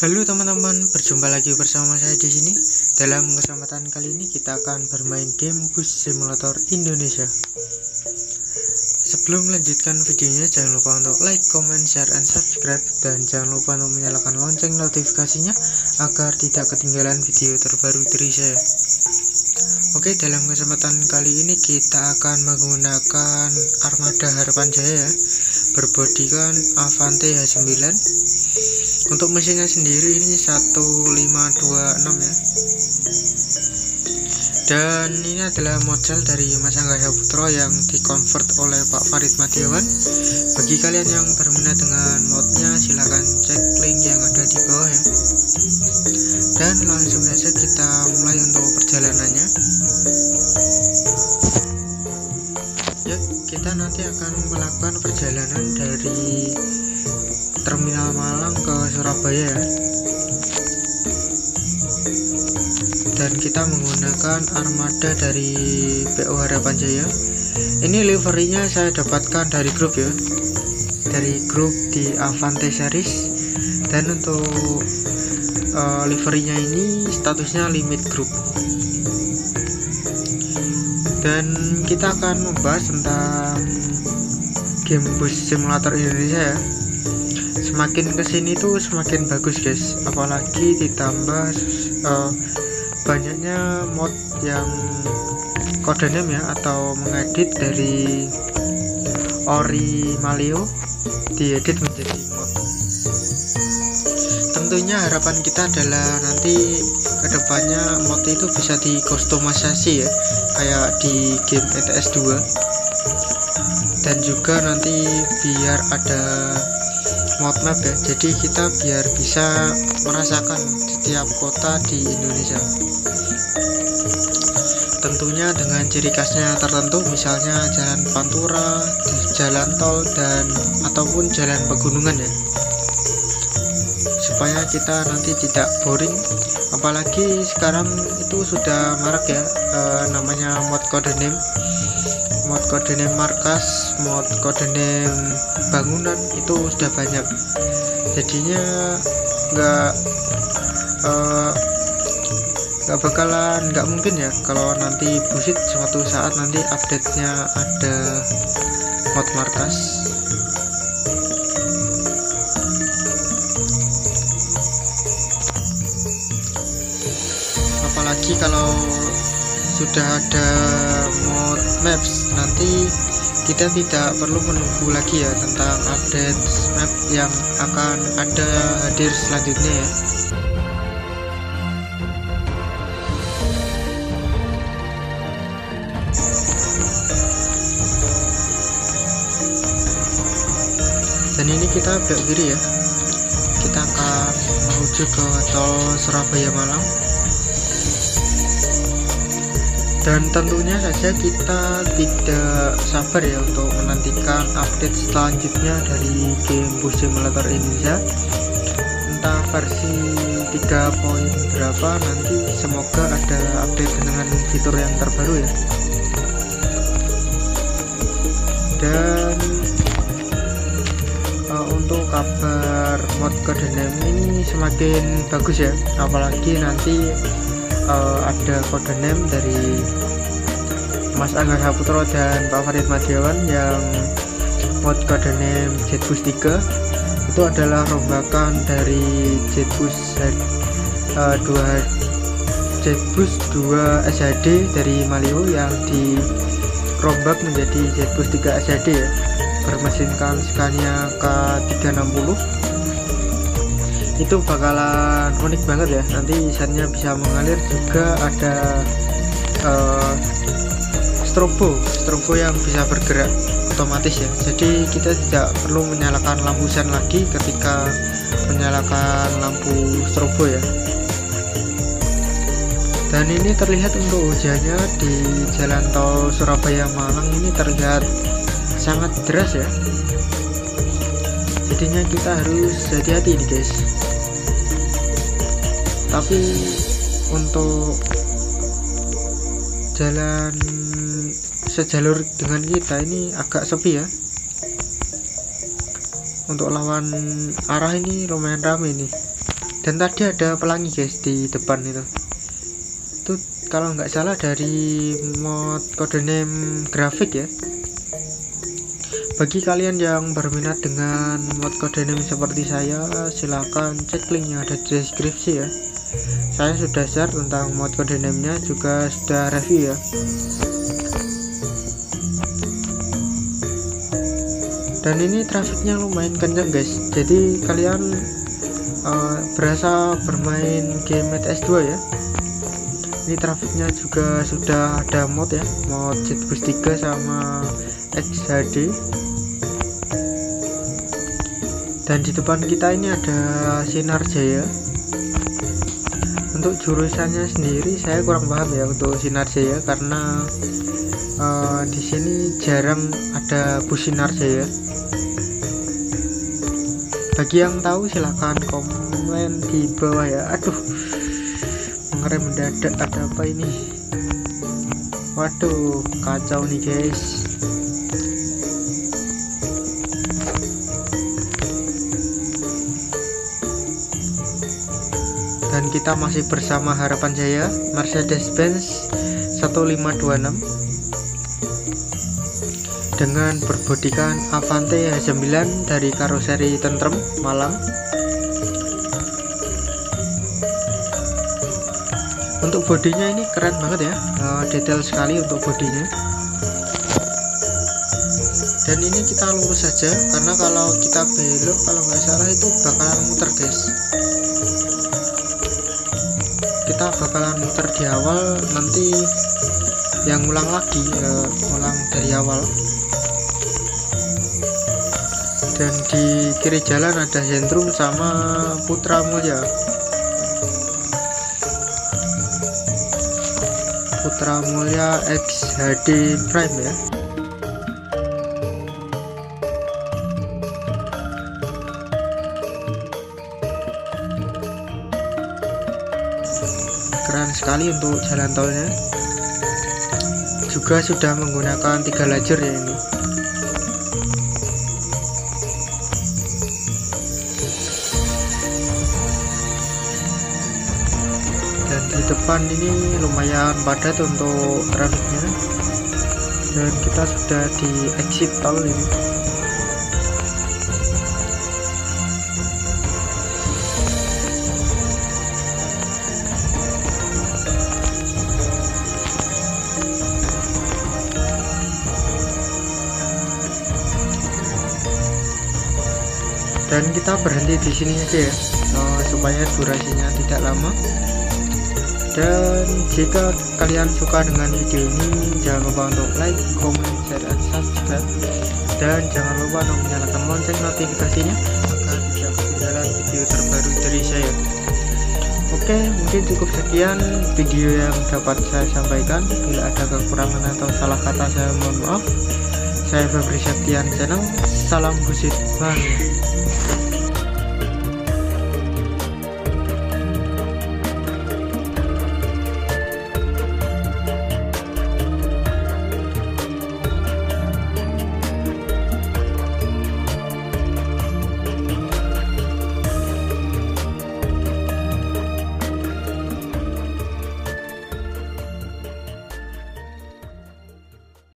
Halo teman-teman, berjumpa lagi bersama saya di sini. Dalam kesempatan kali ini kita akan bermain game Bus Simulator Indonesia. Sebelum melanjutkan videonya, jangan lupa untuk like, comment, share, and subscribe, dan jangan lupa untuk menyalakan lonceng notifikasinya agar tidak ketinggalan video terbaru dari saya. Oke, dalam kesempatan kali ini kita akan menggunakan armada Harapan Jaya berbodikan Avante H9. Untuk mesinnya sendiri ini 1526 ya. Dan ini adalah model dari Mas Angga Saputro yang dikonvert oleh Pak Farid Madiawan. Bagi kalian yang berminat dengan modnya, silahkan cek link yang ada di bawah ya. Dan langsung saja kita mulai untuk perjalanannya. Ya, kita nanti akan melakukan perjalanan dari Terminal Malang ke Surabaya, dan kita menggunakan armada dari PO Harapan Jaya. Ini liverinya saya dapatkan dari grup ya, dari grup di Avante series. Dan untuk liverinya ini statusnya limit group. Dan kita akan membahas tentang game Bus Simulator Indonesia ya. Semakin kesini tuh semakin bagus guys, apalagi ditambah banyaknya mod yang codename ya, atau mengedit dari Ori Malio diedit menjadi mod. Tentunya harapan kita adalah nanti kedepannya mod itu bisa dikustomisasi ya, kayak di game ETS 2. Dan juga nanti biar ada mod map ya, jadi kita biar bisa merasakan setiap kota di Indonesia, tentunya dengan ciri khasnya tertentu, misalnya jalan pantura, jalan tol, dan ataupun jalan pegunungan ya, supaya kita nanti tidak boring. Apalagi sekarang itu sudah marak ya, namanya mod codename, mod codename markas, mod codename bangunan, itu sudah banyak. Jadinya nggak mungkin ya kalau nanti busit suatu saat nanti update-nya ada mod markas. Apalagi kalau sudah ada mod maps, nanti kita tidak perlu menunggu lagi ya tentang update map yang akan ada hadir selanjutnya ya. Dan ini kita belok kiri ya, kita akan menuju ke tol Surabaya Malang. Dan tentunya saja kita tidak sabar ya untuk menantikan update selanjutnya dari game Bus Simulator Indonesia. Entah versi 3 poin berapa nanti, semoga ada update dengan fitur yang terbaru ya. Dan untuk kabar mod codename ini semakin bagus ya, apalagi nanti ada codename dari Mas Angga Saputro dan Pak Farid Madiawan yang mod codename Jetbus 3. Itu adalah rombakan dari Jetbus 2 SHD dari Malio yang dirombak menjadi Jetbus 3 SHD ya, bermesinkan Scania K360. Itu bakalan unik banget ya, nanti isannya bisa mengalir, juga ada strobo yang bisa bergerak otomatis ya, jadi kita tidak perlu menyalakan lampu sen lagi ketika menyalakan lampu strobo ya. Dan ini terlihat untuk hujannya di jalan tol Surabaya Malang ini terlihat sangat deras ya, jadinya kita harus hati-hati nih guys. Tapi untuk jalan sejalur dengan kita ini agak sepi ya. Untuk lawan arah ini lumayan ramai nih. Dan tadi ada pelangi guys di depan itu kalau nggak salah dari mod Codename grafik ya. Bagi kalian yang berminat dengan mod Codename seperti saya, silahkan cek link yang ada di deskripsi ya. Saya sudah share tentang mod Codename-nya, juga sudah review ya. Dan ini trafiknya lumayan kencang guys, jadi kalian berasa bermain game S2 ya. Ini trafiknya juga sudah ada mod ya, mod JetBoost 3 sama XHD. Dan di depan kita ini ada Sinar Jaya. Untuk jurusannya sendiri saya kurang paham ya untuk Sinar Jaya, karena di sini jarang ada bus Sinar Jaya. Bagi yang tahu silahkan komen di bawah ya. Aduh, mengerem mendadak, ada apa ini? Waduh, kacau nih guys. Dan kita masih bersama Harapan Jaya Mercedes-Benz 1526 dengan berbodikan Avante H9 dari karoseri Tentrem Malang. Untuk bodinya ini keren banget ya, detail sekali untuk bodinya. Dan ini kita lurus saja, karena kalau kita belok kalau nggak salah itu bakalan muter guys. Kita bakalan muter di awal, nanti yang ulang lagi ulang dari awal. Dan di kiri jalan ada Zentrum sama Putra Mulya. Putra Mulya XHD Prime ya. Keren sekali untuk jalan tolnya. Juga sudah menggunakan 3 lajur ya ini. Dan di depan ini lumayan padat untuk trafiknya. Dan kita sudah di exit tol ini. Dan kita berhenti di sini aja ya, supaya durasinya tidak lama. Dan jika kalian suka dengan video ini, jangan lupa untuk like, comment, share, dan subscribe. Dan jangan lupa untuk menyalakan lonceng notifikasinya agar tidak ketinggalan video terbaru dari saya. Oke, mungkin cukup sekian video yang dapat saya sampaikan. Bila ada kekurangan atau salah kata saya mohon maaf. Saya Febri Septian Channel, salam busit mania.